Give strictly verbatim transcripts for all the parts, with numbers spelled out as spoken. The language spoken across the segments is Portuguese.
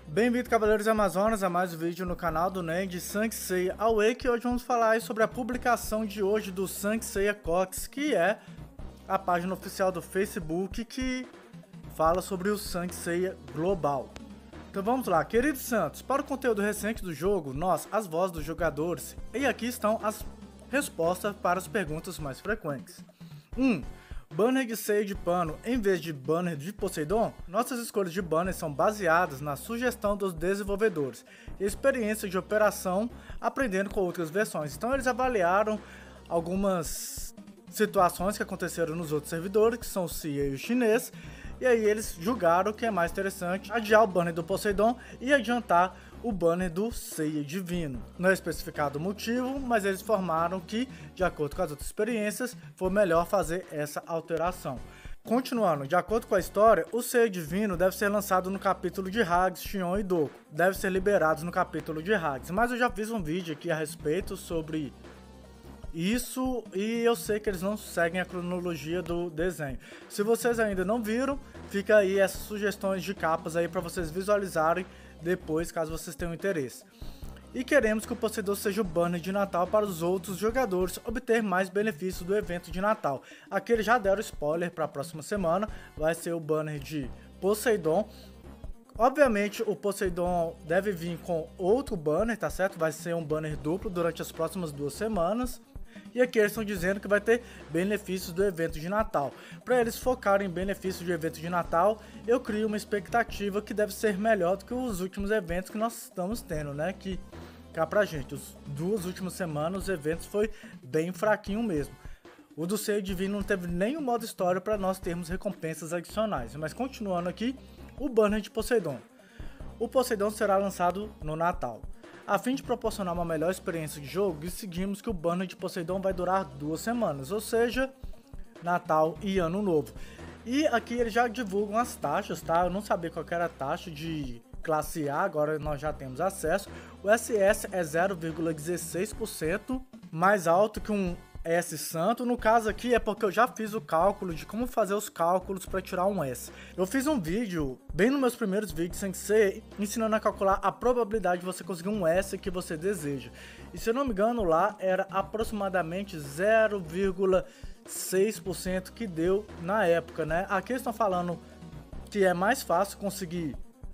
Bem-vindo, Cavaleiros Amazonas, a mais um vídeo no canal do Nerd Sansei Awake. Hoje vamos falar sobre a publicação de hoje do Sansei Cox, que é a página oficial do Facebook que fala sobre o Sansei Global. Então vamos lá, queridos santos, para o conteúdo recente do jogo, nós, as vozes dos jogadores, e aqui estão as respostas para as perguntas mais frequentes. um. Banner de ceia de pano em vez de banner de Poseidon? Nossas escolhas de banner são baseadas na sugestão dos desenvolvedores e experiência de operação aprendendo com outras versões. Então eles avaliaram algumas situações que aconteceram nos outros servidores, que são o C I A e o chinês, e aí eles julgaram que é mais interessante adiar o banner do Poseidon e adiantar o banner do Seiya Divino. Não é especificado o motivo, mas eles informaram que, de acordo com as outras experiências, foi melhor fazer essa alteração. Continuando, de acordo com a história, o Seiya Divino deve ser lançado no capítulo de Haggs, Xion e Doku. Deve ser liberados no capítulo de Haggs, mas eu já fiz um vídeo aqui a respeito sobre isso e eu sei que eles não seguem a cronologia do desenho. Se vocês ainda não viram, fica aí essas sugestões de capas aí para vocês visualizarem depois, caso vocês tenham interesse. E queremos que o Poseidon seja o banner de Natal para os outros jogadores obter mais benefícios do evento de Natal. Aqui eles já deram spoiler para a próxima semana, vai ser o banner de Poseidon. Obviamente o Poseidon deve vir com outro banner, tá certo? Vai ser um banner duplo durante as próximas duas semanas. E aqui eles estão dizendo que vai ter benefícios do evento de Natal. Para eles focarem em benefícios do evento de Natal, eu crio uma expectativa que deve ser melhor do que os últimos eventos que nós estamos tendo, né? Que cá pra gente, as duas últimas semanas os eventos foi bem fraquinho mesmo. O do Seiya Divino não teve nenhum modo história para nós termos recompensas adicionais. Mas continuando aqui, o banner de Poseidon. O Poseidon será lançado no Natal. A fim de proporcionar uma melhor experiência de jogo, decidimos que o banner de Poseidon vai durar duas semanas, ou seja, Natal e Ano Novo. E aqui eles já divulgam as taxas, tá? Eu não sabia qual era a taxa de classe A, agora nós já temos acesso. O S S é zero vírgula dezesseis por cento, mais alto que um S santo. No caso aqui é porque eu já fiz o cálculo de como fazer os cálculos para tirar um S. Eu fiz um vídeo, bem nos meus primeiros vídeos sem ser, ensinando a calcular a probabilidade de você conseguir um S que você deseja. E se eu não me engano lá era aproximadamente zero vírgula seis por cento que deu na época, né? Aqui eles estão falando que é mais fácil conseguir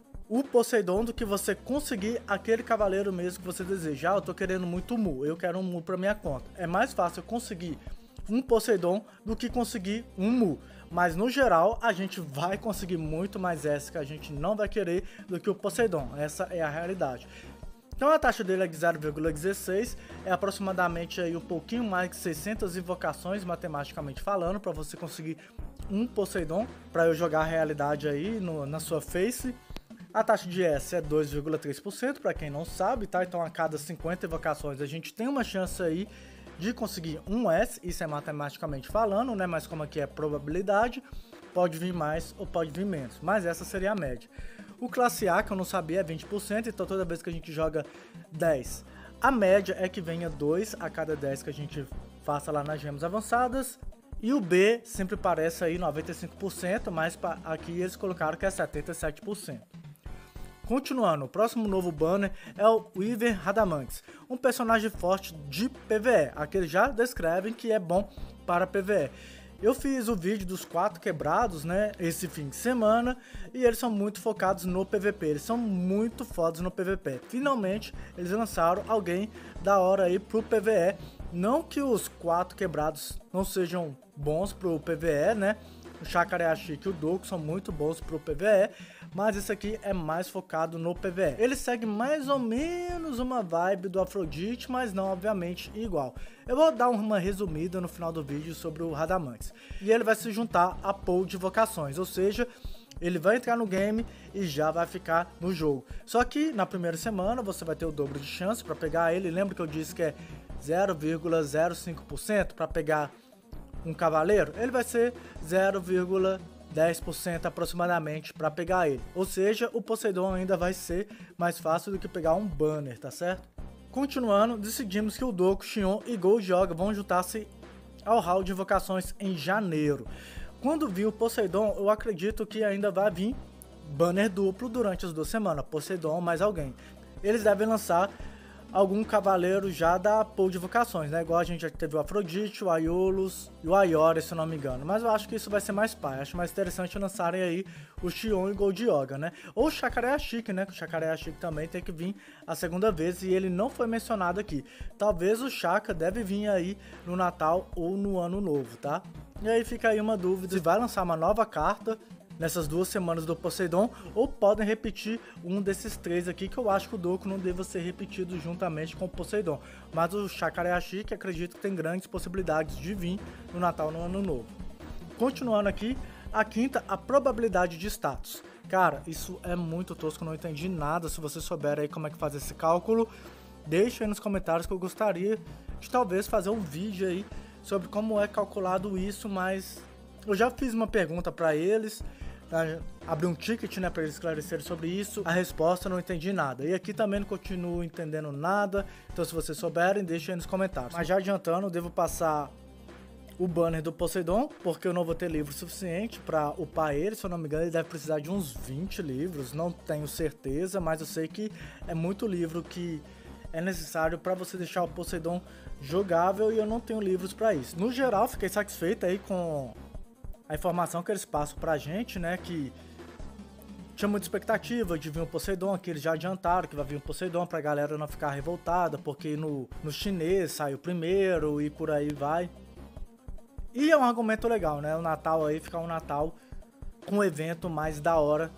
o Poseidon do que você conseguir aquele cavaleiro mesmo que você deseja. Ah, eu tô querendo muito Mu, eu quero um Mu pra minha conta. É mais fácil eu conseguir um Poseidon do que conseguir um Mu. Mas no geral, a gente vai conseguir muito mais S que a gente não vai querer do que o Poseidon. Essa é a realidade. Então a taxa dele é de zero vírgula dezesseis, é aproximadamente aí um pouquinho mais de seiscentas invocações, matematicamente falando, para você conseguir um Poseidon, para eu jogar a realidade aí no, na sua face. A taxa de S é dois vírgula três por cento, para quem não sabe, tá? Então a cada cinquenta invocações a gente tem uma chance aí de conseguir um S, isso é matematicamente falando, né? Mas como aqui é probabilidade, pode vir mais ou pode vir menos, mas essa seria a média. O classe A, que eu não sabia, é vinte por cento, então toda vez que a gente joga dez, a média é que venha dois a cada dez que a gente faça lá nas gemas avançadas. E o B sempre parece aí noventa e cinco por cento, mas aqui eles colocaram que é setenta e sete por cento. Continuando, o próximo novo banner é o Wyvern Radamantes, um personagem forte de P V E, aqui eles já descrevem que é bom para P V E. Eu fiz o vídeo dos quatro quebrados, né, esse fim de semana, e eles são muito focados no P V P, eles são muito fodas no P V P. Finalmente, eles lançaram alguém da hora aí pro P V E, não que os quatro quebrados não sejam bons pro P V E, né, o Chacareachi e o Doku são muito bons pro P V E, mas esse aqui é mais focado no P V E. Ele segue mais ou menos uma vibe do Afrodite, mas não obviamente igual. Eu vou dar uma resumida no final do vídeo sobre o Radamantes. E ele vai se juntar a pool de vocações, ou seja, ele vai entrar no game e já vai ficar no jogo. Só que na primeira semana você vai ter o dobro de chance para pegar ele. Lembra que eu disse que é zero vírgula zero cinco por cento para pegar um cavaleiro? Ele vai ser zero vírgula dez por cento aproximadamente para pegar ele. Ou seja, o Poseidon ainda vai ser mais fácil do que pegar um banner, tá certo? Continuando, decidimos que o Doku, Xion e Gold Yoga vão juntar-se ao hall de invocações em janeiro. Quando vi o Poseidon, eu acredito que ainda vai vir banner duplo durante as duas semanas, Poseidon mais alguém. Eles devem lançar algum cavaleiro já da pool de vocações, né? Igual a gente já teve o Afrodite, o Aiolus e o Aiora, se eu não me engano. Mas eu acho que isso vai ser mais pai. Acho mais interessante lançarem aí o Xion e o Gold Yoga, né? Ou o Chacareachique, né? Que o Chacareachique também tem que vir a segunda vez e ele não foi mencionado aqui. Talvez o Chaka deve vir aí no Natal ou no Ano Novo, tá? E aí fica aí uma dúvida se vai lançar uma nova carta nessas duas semanas do Poseidon, ou podem repetir um desses três aqui, que eu acho que o Doku não deva ser repetido juntamente com o Poseidon. Mas o Chacareachique acredito que tem grandes possibilidades de vir no Natal no Ano Novo. Continuando aqui, a quinta, a probabilidade de status. Cara, isso é muito tosco, não entendi nada. Se você souber aí como é que faz esse cálculo, deixa aí nos comentários que eu gostaria de talvez fazer um vídeo aí sobre como é calculado isso, mas eu já fiz uma pergunta para eles, abri um ticket, né, para eles esclarecerem sobre isso. A resposta não entendi nada. E aqui também não continuo entendendo nada. Então se vocês souberem, deixem aí nos comentários. Mas já adiantando, eu devo passar o banner do Poseidon, porque eu não vou ter livro suficiente para upar ele. Se eu não me engano, ele deve precisar de uns vinte livros. Não tenho certeza, mas eu sei que é muito livro que é necessário para você deixar o Poseidon jogável, e eu não tenho livros para isso. No geral, fiquei satisfeito aí com a informação que eles passam pra gente, né, que tinha muita expectativa de vir um Poseidon, que eles já adiantaram que vai vir um Poseidon pra galera não ficar revoltada, porque no, no chinês saiu primeiro e por aí vai. E é um argumento legal, né, o Natal aí ficar um Natal com um evento mais da hora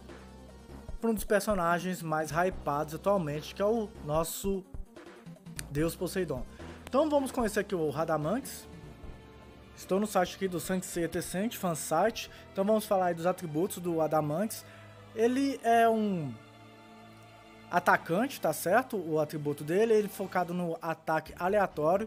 pra um dos personagens mais hypados atualmente, que é o nosso Deus Poseidon. Então vamos conhecer aqui o Radamantes. Estou no site aqui do Saint Seiya Tencent, fansite. Então vamos falar aí dos atributos do Radamantes. Ele é um atacante, tá certo? O atributo dele, ele é focado no ataque aleatório,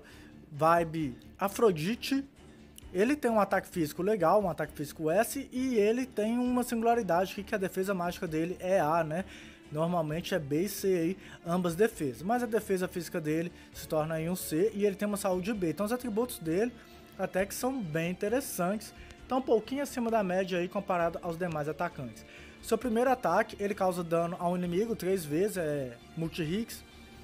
vibe Afrodite. Ele tem um ataque físico legal, um ataque físico S, e ele tem uma singularidade aqui, que a defesa mágica dele é A, né? Normalmente é B e C aí, ambas defesas. Mas a defesa física dele se torna aí um C, e ele tem uma saúde B. Então os atributos dele até que são bem interessantes, estão um pouquinho acima da média aí comparado aos demais atacantes. Seu primeiro ataque, ele causa dano ao inimigo três vezes, é multi-hits,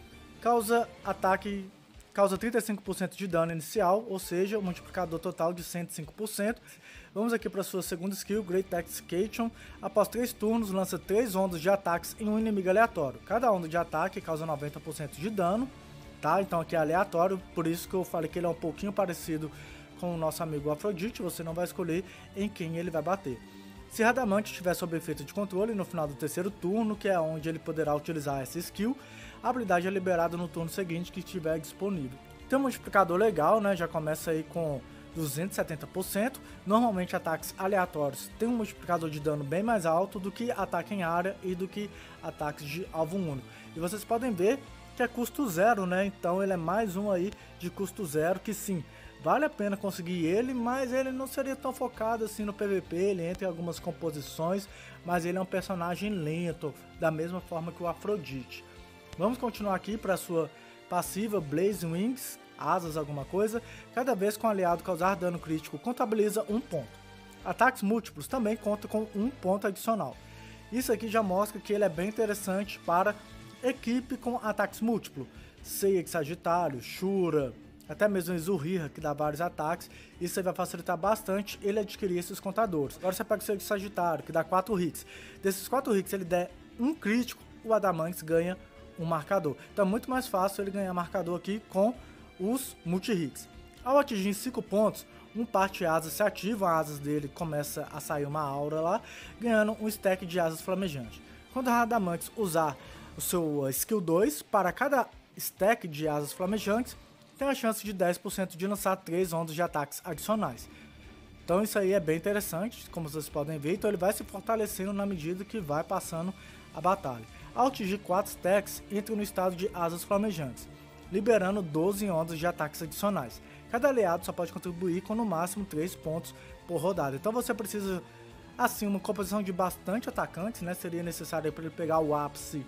causa ataque, causa trinta e cinco por cento de dano inicial, ou seja, um multiplicador total de cento e cinco por cento. Vamos aqui para sua segunda skill, Great Execution. Após três turnos, lança três ondas de ataques em um inimigo aleatório. Cada onda de ataque causa noventa por cento de dano, tá? Então aqui é aleatório, por isso que eu falei que ele é um pouquinho parecido com o nosso amigo Afrodite. Você não vai escolher em quem ele vai bater. Se Radamante estiver sob efeito de controle no final do terceiro turno, que é onde ele poderá utilizar essa skill, a habilidade é liberada no turno seguinte que estiver disponível. Tem um multiplicador legal, né? Já começa aí com duzentos e setenta por cento. Normalmente ataques aleatórios têm um multiplicador de dano bem mais alto do que ataque em área e do que ataques de alvo único. E vocês podem ver que é custo zero, né? Então ele é mais um aí de custo zero, que sim, vale a pena conseguir ele, mas ele não seria tão focado assim no P V P, ele entra em algumas composições, mas ele é um personagem lento, da mesma forma que o Afrodite. Vamos continuar aqui para sua passiva Blaze Wings, asas alguma coisa. Cada vez que um aliado causar dano crítico, contabiliza um ponto. Ataques múltiplos também contam com um ponto adicional. Isso aqui já mostra que ele é bem interessante para equipe com ataques múltiplos. Seiya de Sagitário, Shura, até mesmo Izurriha, que dá vários ataques. Isso aí vai facilitar bastante ele adquirir esses contadores. Agora você pega o Seiya de Sagitário, que dá quatro hits. Desses quatro hits, ele der um crítico, o Radamantes ganha um marcador. Então é muito mais fácil ele ganhar marcador aqui com os multi-hits. Ao atingir cinco pontos, um par de asas se ativa, as asas dele começa a sair uma aura lá, ganhando um stack de asas flamejantes. Quando o Radamantes usar o seu skill dois, para cada stack de asas flamejantes, tem a chance de dez por cento de lançar três ondas de ataques adicionais. Então isso aí é bem interessante, como vocês podem ver. Então ele vai se fortalecendo na medida que vai passando a batalha. Ao atingir quatro stacks, entra no estado de asas flamejantes, liberando doze ondas de ataques adicionais. Cada aliado só pode contribuir com no máximo três pontos por rodada. Então você precisa, assim, uma composição de bastante atacantes, né? Seria necessário para ele pegar o ápice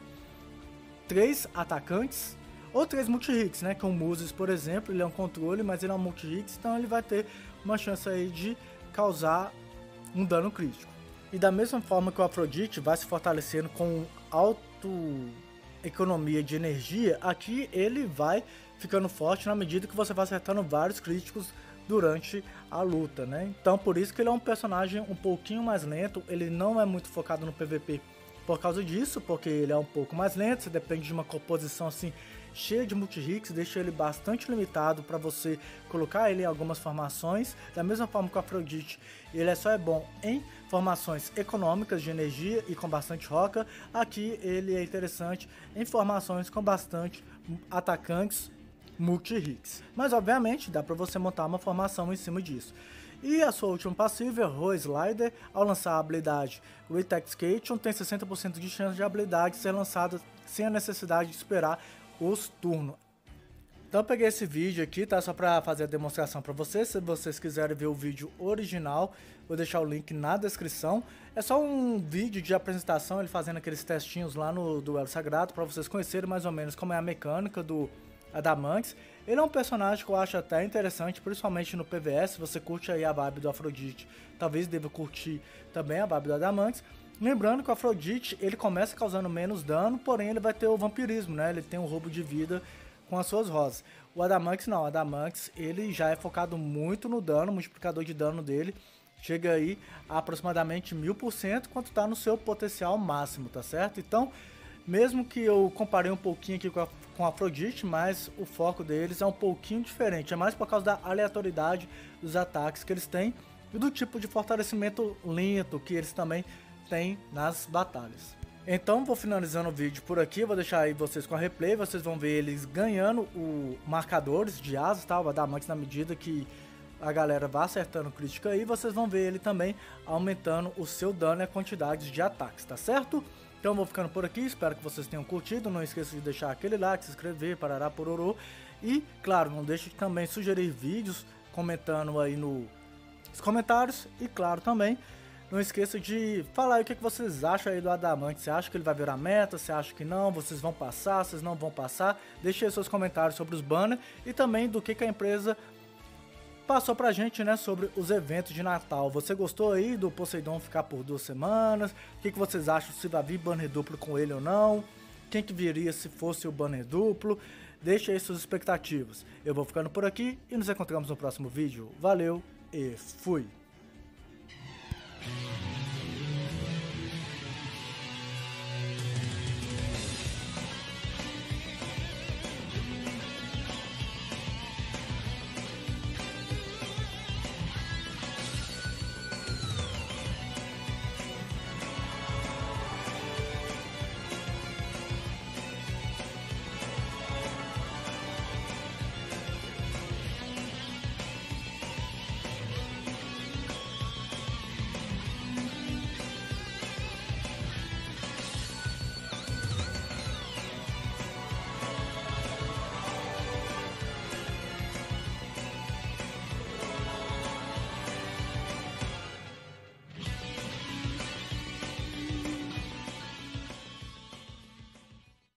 três atacantes ou três multi-hits, né? Com o Muses, por exemplo, ele é um controle, mas ele é um multi-hits, então ele vai ter uma chance aí de causar um dano crítico. E da mesma forma que o Afrodite vai se fortalecendo com alta economia de energia, aqui ele vai ficando forte na medida que você vai acertando vários críticos durante a luta, né? Então por isso que ele é um personagem um pouquinho mais lento, ele não é muito focado no P V P por causa disso, porque ele é um pouco mais lento, você depende de uma composição assim cheia de multi-hits, deixa ele bastante limitado para você colocar ele em algumas formações. Da mesma forma que o Afrodite, ele é só é bom em formações econômicas de energia e com bastante roca. Aqui ele é interessante em formações com bastante atacantes multi-hits. Mas obviamente dá para você montar uma formação em cima disso. E a sua última passiva, Roe Slider, ao lançar a habilidade Retexcation, tem sessenta por cento de chance de habilidade ser lançada sem a necessidade de esperar os turnos. Então eu peguei esse vídeo aqui, tá? Só para fazer a demonstração para vocês. Se vocês quiserem ver o vídeo original, vou deixar o link na descrição. É só um vídeo de apresentação, ele fazendo aqueles testinhos lá no Duelo Sagrado, para vocês conhecerem mais ou menos como é a mecânica do Adamantes. Ele é um personagem que eu acho até interessante, principalmente no P V S. Se você curte aí a vibe do Afrodite, talvez deva curtir também a vibe do Adamantes. Lembrando que o Afrodite, ele começa causando menos dano, porém ele vai ter o vampirismo, né? Ele tem um roubo de vida com as suas rosas. O Adamantes não, o Adamantes ele já é focado muito no dano, o multiplicador de dano dele chega aí a aproximadamente mil por cento, quanto tá no seu potencial máximo, tá certo? Então, mesmo que eu comparei um pouquinho aqui com a, com a Afrodite, mas o foco deles é um pouquinho diferente, é mais por causa da aleatoriedade dos ataques que eles têm e do tipo de fortalecimento lento que eles também tem nas batalhas. Então vou finalizando o vídeo por aqui, vou deixar aí vocês com a replay, vocês vão ver eles ganhando o marcadores de asas, tá? O Adamantes na medida que a galera vai acertando crítica aí, vocês vão ver ele também aumentando o seu dano e a quantidade de ataques, tá certo? Então vou ficando por aqui, espero que vocês tenham curtido, não esqueça de deixar aquele like, se inscrever, parará pororô. E claro, não deixe de também sugerir vídeos comentando aí nos comentários e claro também não esqueça de falar aí o que vocês acham aí do Adamantes. Você acha que ele vai virar meta? Você acha que não? Vocês vão passar? Vocês não vão passar? Deixe aí seus comentários sobre os banners e também do que, que a empresa passou pra gente, né, sobre os eventos de Natal. Você gostou aí do Poseidon ficar por duas semanas? O que, que vocês acham, se vai vir banner duplo com ele ou não? Quem que viria se fosse o banner duplo? Deixe aí suas expectativas. Eu vou ficando por aqui e nos encontramos no próximo vídeo. Valeu e fui!